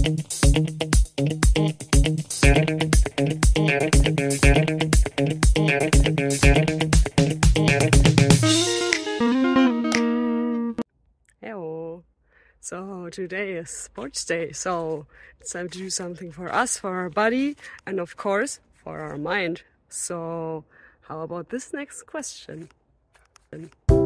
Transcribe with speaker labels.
Speaker 1: Hello. So today is sports day, so it's time to do something for us, for our body, and of course for our mind. So how about this next question?